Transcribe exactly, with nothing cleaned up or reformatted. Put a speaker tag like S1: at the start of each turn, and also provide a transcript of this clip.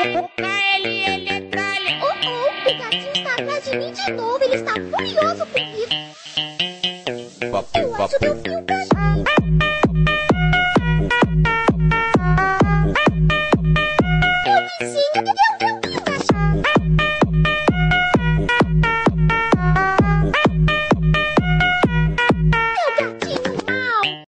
S1: O K L L é tralha.
S2: Oh, oh, o gatinho está atrás de mim de novo. Ele está furioso com isso.
S3: Papo,
S2: Eu acho
S3: papo.
S2: que eu